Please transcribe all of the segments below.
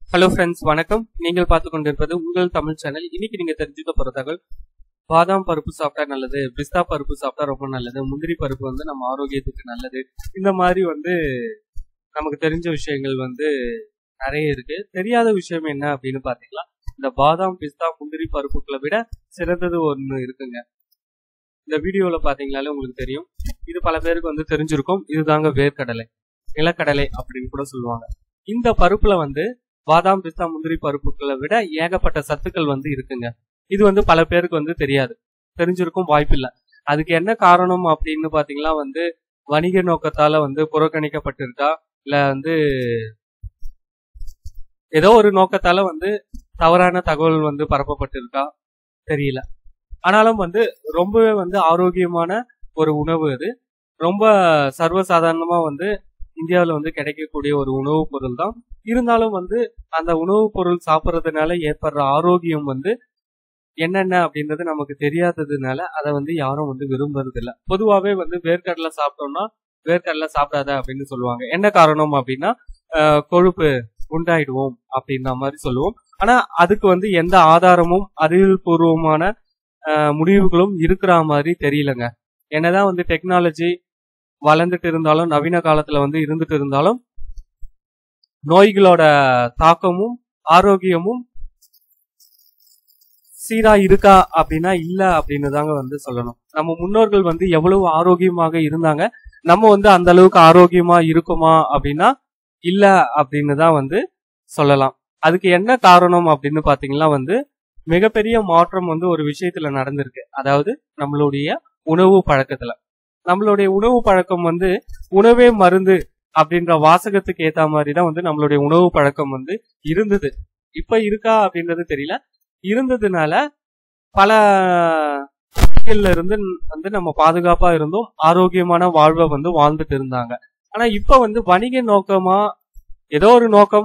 Hello friends, வணக்கம். நீங்கள் பார்த்து கொண்டிருப்பது உங்கள் தமிழ் சேனல். இன்னைக்கு நீங்க தெரிஞ்சுக்க போற தகவல், பாதாம் பருப்பு சாப்பிட்டா நல்லது, பிஸ்தா பருப்பு சாப்பிட்டா ரொம்ப நல்லது, முந்திரி பருப்பு நம்ம ஆரோக்கியத்துக்கு நல்லது. இந்த மாதிரி நமக்கு தெரிஞ்ச விஷயங்கள் நிறைய இருக்கு. தெரியாத விஷயம் என்ன அப்படின்னு பாத்தீங்களா, இந்த பாதாம் பிஸ்தா முந்திரி பருப்புகளை விட சிறந்தது ஒண்ணு இருக்குங்க. இந்த வீடியோல பாத்தீங்களாலே உங்களுக்கு தெரியும். இது பல பேருக்கு தெரிஞ்சிருக்கும். இதுதாங்க வேர்க்கடலை, நிலக்கடலை அப்படின்னு கூட சொல்லுவாங்க. இந்த பருப்புல பாதாம் பிஸ்தா முந்திரி பருப்புகளை விட ஏகப்பட்ட சத்துக்கள் இருக்குங்க. இது பல பேருக்கு தெரியாது, தெரிஞ்சிருக்கும் வாய்ப்பில்லை. அதுக்கு என்ன காரணம் அப்படின்னு பாத்தீங்கன்னா வணிக நோக்கத்தால புறக்கணிக்கப்பட்டிருக்கா, இல்ல ஏதோ ஒரு நோக்கத்தால தவறான தகவல் பரப்பப்பட்டிருக்கா தெரியல. ஆனாலும் ரொம்பவே ஆரோக்கியமான ஒரு உணவு. அது ரொம்ப சர்வசாதாரணமா இந்தியாவில கிடைக்கக்கூடிய ஒரு உணவுப் பொருள் தான். இருந்தாலும் அந்த உணவுப் பொருள் சாப்பிட்றதுனால ஏற்படுற ஆரோக்கியம் என்னென்ன அப்படின்றது நமக்கு தெரியாததுனால அதை யாரும் விரும்புறது இல்லை. பொதுவாகவே வேர்க்கடலை சாப்பிட்டோம்னா வேர்க்கடலை சாப்பிடாத அப்படின்னு சொல்லுவாங்க. என்ன காரணம் அப்படின்னா, கொழுப்பு உண்டாயிடுவோம் அப்படின்ற மாதிரி சொல்லுவோம். ஆனா அதுக்கு எந்த ஆதாரமும் அறிவியல் பூர்வமான முடிவுகளும் இருக்கிற மாதிரி தெரியலங்க. என்னதான் டெக்னாலஜி வளர்ந்துட்டு இருந்தாலும், நவீன காலத்துல இருந்துட்டு இருந்தாலும், நோய்களோட தாக்கமும் ஆரோக்கியமும் சீரா இருக்கா அப்படின்னா இல்ல அப்படின்னு தாங்க சொல்லணும். நம்ம முன்னோர்கள் எவ்வளவு ஆரோக்கியமாக இருந்தாங்க, நம்ம அந்த அளவுக்கு ஆரோக்கியமா இருக்குமா அப்படின்னா இல்ல அப்படின்னு தான் சொல்லலாம். அதுக்கு என்ன காரணம் அப்படின்னு பாத்தீங்கன்னா மிகப்பெரிய மாற்றம் ஒரு விஷயத்துல நடந்திருக்கு. அதாவது நம்மளுடைய உணவு பழக்கத்துல. நம்மளுடைய உணவு பழக்கம் உணவே மருந்து அப்படின்ற வாசகத்துக்கு ஏத்த மாதிரி தான் நம்மளுடைய உணவு பழக்கம் இருந்தது. இப்ப இருக்கா அப்படின்றது தெரியல. இருந்ததுனால பல இருந்து நம்ம பாதுகாப்பா இருந்தோம், ஆரோக்கியமான வாழ்வை வாழ்ந்துட்டு இருந்தாங்க. ஆனா இப்ப வணிக நோக்கமா ஏதோ ஒரு நோக்கம்,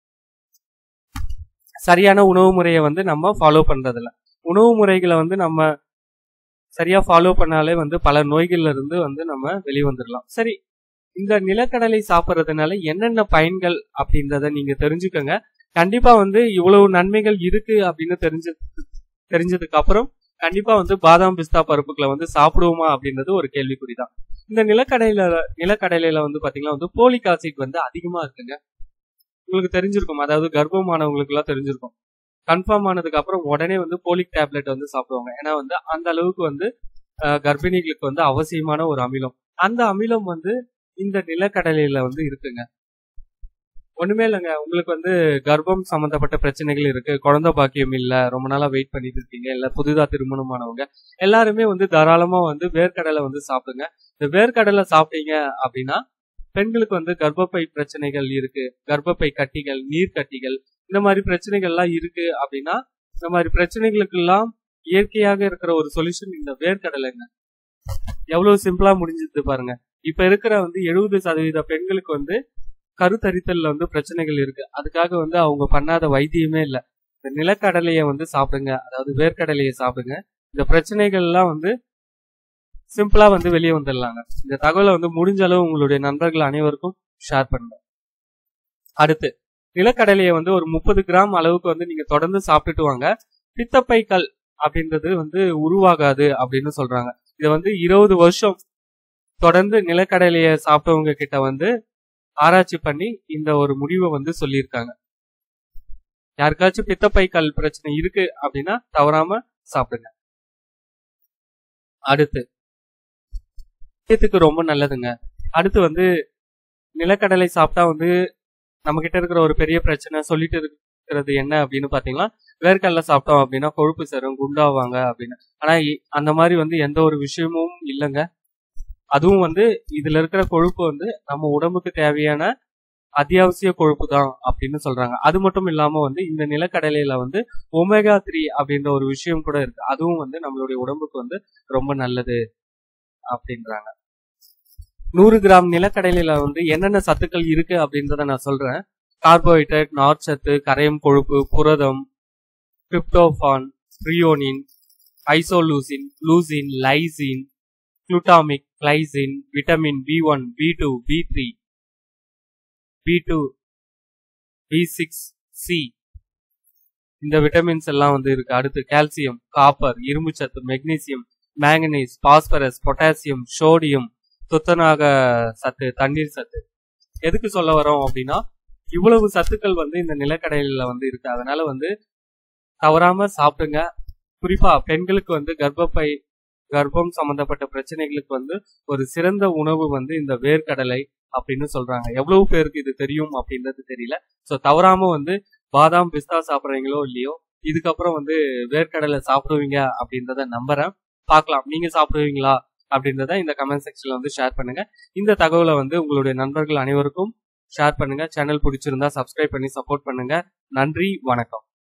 சரியான உணவு முறையை நம்ம ஃபாலோ பண்றதில்ல. உணவு முறைகளை நம்ம சரியா ஃபாலோ பண்ணாலே பல நோய்கள்ல இருந்து நம்ம வெளிவந்துடலாம். சரி, இந்த நிலக்கடலை சாப்பிட்றதுனால என்னென்ன பயன்கள் அப்படின்றத நீங்க தெரிஞ்சுக்கங்க. கண்டிப்பா இவ்வளவு நன்மைகள் இருக்கு அப்படின்னு தெரிஞ்சதுக்கு அப்புறம் கண்டிப்பா பாதாம் பிஸ்தா பருப்புகளை சாப்பிடுவோமா அப்படின்றது ஒரு கேள்விக்குறிதான். இந்த நிலக்கடலையில பாத்தீங்கன்னா போலிக் ஆசிட் அதிகமா இருக்குங்க. உங்களுக்கு தெரிஞ்சிருக்கும், அதாவது கர்ப்பமானவங்களுக்கு எல்லாம் தெரிஞ்சிருக்கும். கன்ஃபார்ம் ஆனதுக்கு அப்புறம் உடனே போலிக் டேப்லெட் சாப்பிடுவாங்க. ஏன்னா அந்த அளவுக்கு கர்ப்பிணிகளுக்கு அவசியமான ஒரு அமிலம். அந்த அமிலம் இந்த நிலக்கடலையில இருக்குங்க. ஒண்ணுமே இல்லைங்க, உங்களுக்கு கர்ப்பம் சம்பந்தப்பட்ட பிரச்சனைகள் இருக்கு, குழந்தை பாக்கியம் இல்ல, ரொம்ப நாளா வெயிட் பண்ணிட்டு இருக்கீங்க, இல்ல புதிதா திருமணமானவங்க எல்லாருமே தாராளமா வேர்க்கடலை சாப்பிடுங்க. இந்த வேர்க்கடலை சாப்பிட்டீங்க அப்படின்னா பெண்களுக்கு கர்ப்பப்பை பிரச்சனைகள் இருக்கு, கர்ப்பப்பை கட்டிகள், நீர் கட்டிகள், இந்த மாதிரி பிரச்சனைகள் எல்லாம் இருக்கு அப்படின்னா இந்த மாதிரி பிரச்சனைகளுக்கு எல்லாம் இயற்கையாக இருக்கிற ஒரு சொல்யூஷன் இந்த வேர்க்கடலைங்க. எவ்வளவு சிம்பிளா முடிஞ்சது பாருங்க. இப்ப இருக்கிற 70% பெண்களுக்கு கருத்தரித்தல்ல பிரச்சனைகள் இருக்கு. அதுக்காக அவங்க பண்ணாத வைத்தியமே இல்ல. இந்த நிலக்கடலையை சாப்பிடுங்க, அதாவது வேர்க்கடலையை சாப்பிடுங்க. இந்த பிரச்சனைகள் எல்லாம் சிம்பிளா வெளியே வந்துடலாங்க. இந்த தகவலை முடிஞ்ச அளவு உங்களுடைய நண்பர்கள் அனைவருக்கும் ஷேர் பண்ணுங்க. அடுத்து, நிலக்கடலையை ஒரு 30 கிராம் அளவுக்கு நீங்க தொடர்ந்து சாப்பிட்டுட்டு வாங்க. பித்தப்பை கல் அப்படின்றது உருவாகாது அப்படின்னு சொல்றாங்க. இது 20 வருஷம் தொடர்ந்து நிலக்கடலையை சாப்பிட்டவங்க கிட்ட ஆராய்ச்சி பண்ணி இந்த ஒரு முடிவை சொல்லியிருக்காங்க. யாருக்காச்சும் பித்தப்பை கல் பிரச்சனை இருக்கு அப்படின்னா தவறாம சாப்பிடுங்க. அடுத்து, ரொம்ப நல்லதுங்க. அடுத்து நிலக்கடலை சாப்பிட்டா நம்ம கிட்ட இருக்கிற ஒரு பெரிய பிரச்சனை சொல்லிட்டு இருக்கிறது என்ன அப்படின்னு பாத்தீங்கன்னா, வேர்க்கடலை சாப்பிட்டோம் அப்படின்னா கொழுப்பு சேரும், குண்டாவாங்க அப்படின்னு. ஆனா அந்த மாதிரி எந்த ஒரு விஷயமும் இல்லைங்க. அதுவும் இதுல இருக்கிற கொழுப்பு நம்ம உடம்புக்கு தேவையான அத்தியாவசிய கொழுப்பு தான் அப்படின்னு சொல்றாங்க. அது மட்டும் இல்லாம இந்த நிலக்கடலையில ஒமேகா 3 அப்படின்ற ஒரு விஷயம் கூட இருக்கு. அதுவும் நம்மளுடைய உடம்புக்கு ரொம்ப நல்லது அப்படின்றாங்க. 100 கிராம் நிலக்கடலையில என்னென்ன சத்துக்கள் இருக்கு அப்படின்றத நான் சொல்றேன். கார்போஹைட்ரேட், நார்ச்சத்து, கரையும் கொழுப்பு, புரதம், tryptophan, threonine, isoleucine, leucine, lysine, glutamic, glycine, vitamin B1, B2, B3, B2, B6, C, இந்த விட்டமின்ஸ் எல்லாம் வந்து இருக்கு. அடுத்து கால்சியம், காப்பர், இரும்பு சத்து, magnesium, manganese, phosphorus, potassium, sodium, துத்தநாக சத்து, தண்ணீர் சத்து. எதுக்கு சொல்ல வரோம் அப்படின்னா, இவ்வளவு சத்துக்கள் வந்து இந்த நிலக்கடலையில வந்து இருக்கு. அதனால வந்து தவறாம சாப்பிடுங்க. குறிப்பா பெண்களுக்கு வந்து கர்ப்பம் சம்பந்தப்பட்ட பிரச்சனைகளுக்கு வந்து ஒரு சிறந்த உணவு வந்து இந்த வேர்க்கடலை அப்படின்னு சொல்றாங்க. எவ்வளவு பேருக்கு இது தெரியும் அப்படின்றது தெரியல. சோ தவறாம வந்து பாதாம், பிஸ்தா சாப்பிட்றீங்களோ இல்லையோ, இதுக்கப்புறம் வந்து வேர்க்கடலை சாப்பிடுவீங்க அப்படின்றத நம்புறேன். பார்க்கலாம், நீங்க சாப்பிடுவீங்களா அப்படின்றத இந்த கமெண்ட் செக்ஷன்ல வந்து ஷேர் பண்ணுங்க. இந்த தகவலை வந்து உங்களுடைய நண்பர்கள் அனைவருக்கும் ஷேர் பண்ணுங்க. சேனல் பிடிச்சிருந்தா சப்ஸ்கிரைப் பண்ணி சப்போர்ட் பண்ணுங்க. நன்றி, வணக்கம்.